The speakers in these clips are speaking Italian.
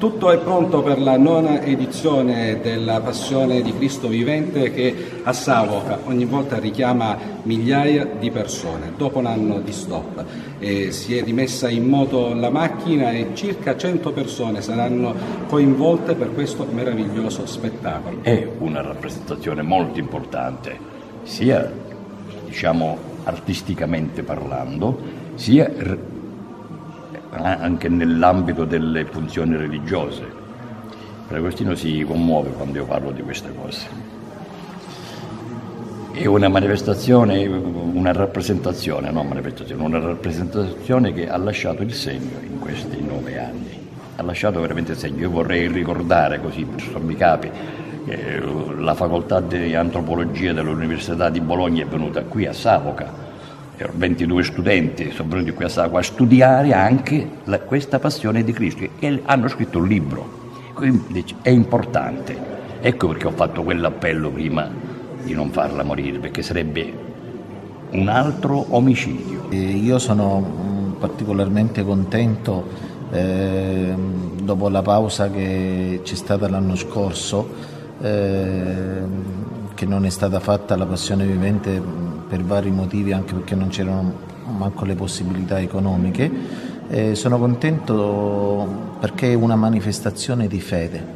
Tutto è pronto per la 9ª edizione della Passione di Cristo Vivente, che a Savoca ogni volta richiama migliaia di persone. Dopo un anno di stop si è rimessa in moto la macchina e circa 100 persone saranno coinvolte per questo meraviglioso spettacolo. È una rappresentazione molto importante, sia artisticamente parlando, sia anche nell'ambito delle funzioni religiose. Agostino si commuove quando io parlo di queste cose. È una manifestazione, una rappresentazione che ha lasciato il segno in questi 9 anni. Ha lasciato veramente il segno. Io vorrei ricordare, così per sommi capi, che la facoltà di antropologia dell'Università di Bologna è venuta qui a Savoca. 22 studenti sono venuti qui a Savoca a studiare anche questa passione di Cristo e hanno scritto un libro. Quindi è importante. Ecco perché ho fatto quell'appello prima di non farla morire, perché sarebbe un altro omicidio. Io sono particolarmente contento dopo la pausa che c'è stata l'anno scorso, che non è stata fatta la Passione Vivente per vari motivi, anche perché non c'erano manco le possibilità economiche. Sono contento perché è una manifestazione di fede.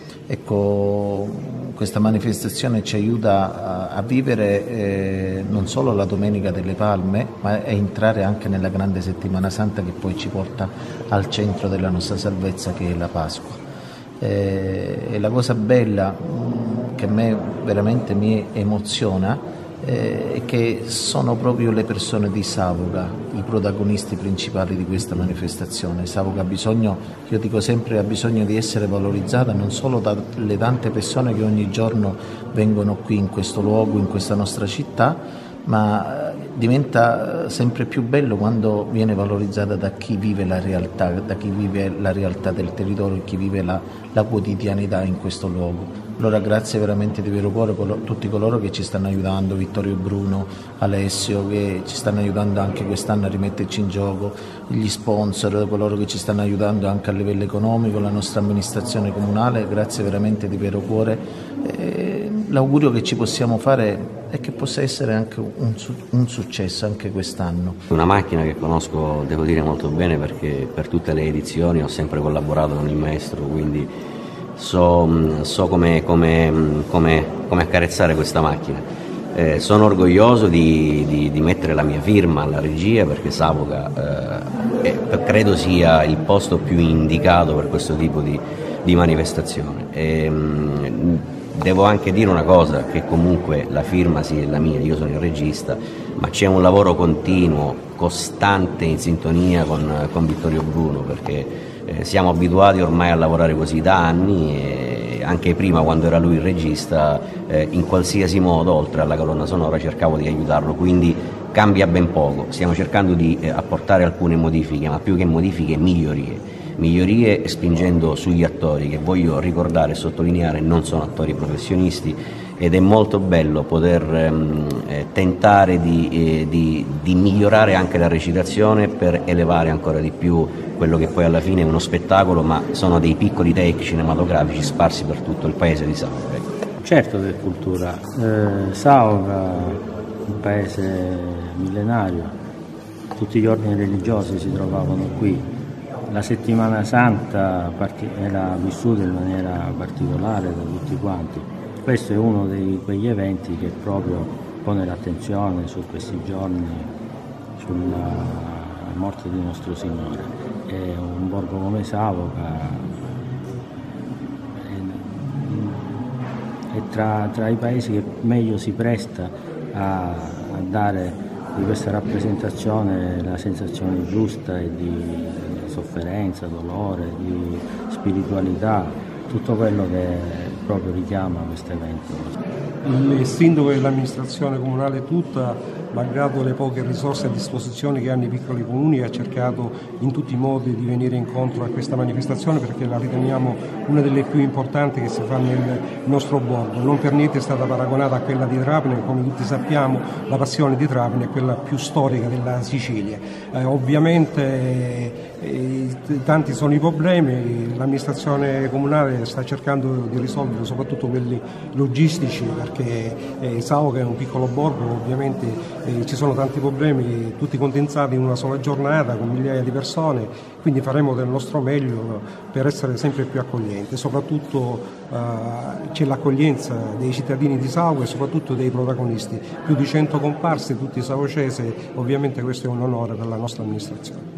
Ecco, questa manifestazione ci aiuta a vivere non solo la Domenica delle Palme, ma a entrare anche nella grande Settimana Santa, che poi ci porta al centro della nostra salvezza, che è la Pasqua. E la cosa bella che a me veramente mi emoziona è che sono proprio le persone di Savoca i protagonisti principali di questa manifestazione. Savoca ha bisogno, io dico sempre, ha bisogno di essere valorizzata non solo dalle tante persone che ogni giorno vengono qui in questo luogo, in questa nostra città, ma diventa sempre più bello quando viene valorizzata da chi vive la realtà, da chi vive la realtà del territorio, chi vive la quotidianità in questo luogo. Allora grazie veramente di vero cuore a tutti coloro che ci stanno aiutando, Vittorio Bruno, Alessio, che ci stanno aiutando anche quest'anno a rimetterci in gioco, gli sponsor, coloro che ci stanno aiutando anche a livello economico, la nostra amministrazione comunale, grazie veramente di vero cuore. L'augurio che ci possiamo fare è che possa essere anche un successo anche quest'anno. Una macchina che conosco, devo dire, molto bene, perché per tutte le edizioni ho sempre collaborato con il maestro, quindi so come accarezzare questa macchina. Sono orgoglioso di mettere la mia firma alla regia, perché Savoca credo sia il posto più indicato per questo tipo di manifestazione. Devo anche dire una cosa, che comunque la firma sì è la mia, io sono il regista, ma c'è un lavoro continuo, costante, in sintonia con Vittorio Bruno, perché siamo abituati ormai a lavorare così da anni, e anche prima, quando era lui il regista, in qualsiasi modo, oltre alla colonna sonora, cercavo di aiutarlo, quindi cambia ben poco. Stiamo cercando di apportare alcune modifiche, ma più che modifiche, migliorie, spingendo sugli attori, che voglio ricordare e sottolineare non sono attori professionisti, ed è molto bello poter tentare di migliorare anche la recitazione per elevare ancora di più quello che poi alla fine è uno spettacolo, ma sono dei piccoli take cinematografici sparsi per tutto il paese di Savoca. Certo che è cultura. Savoca, un paese millenario, tutti gli ordini religiosi si trovavano qui. La settimana santa era vissuta in maniera particolare da tutti quanti. Questo è uno di quegli eventi che proprio pone l'attenzione su questi giorni, sulla morte di nostro Signore. E un borgo come Savoca è tra i paesi che meglio si presta a dare di questa rappresentazione la sensazione giusta e di sofferenza, dolore, di spiritualità, tutto quello che proprio richiama questo evento. Il sindaco e l'amministrazione comunale tutta, malgrado le poche risorse a disposizione che hanno i piccoli comuni, ha cercato in tutti i modi di venire incontro a questa manifestazione, perché la riteniamo una delle più importanti che si fa nel nostro borgo. Non per niente è stata paragonata a quella di Trapani, come tutti sappiamo la passione di Trapani è quella più storica della Sicilia. Ovviamente tanti sono i problemi, l'amministrazione comunale sta cercando di risolvere soprattutto quelli logistici, perché Saoca è un piccolo borgo, ovviamente ci sono tanti problemi tutti condensati in una sola giornata con migliaia di persone, quindi faremo del nostro meglio per essere sempre più accoglienti. Soprattutto c'è l'accoglienza dei cittadini di Saoca e soprattutto dei protagonisti, più di 100 comparse, tutti saocesi, ovviamente questo è un onore per la nostra amministrazione.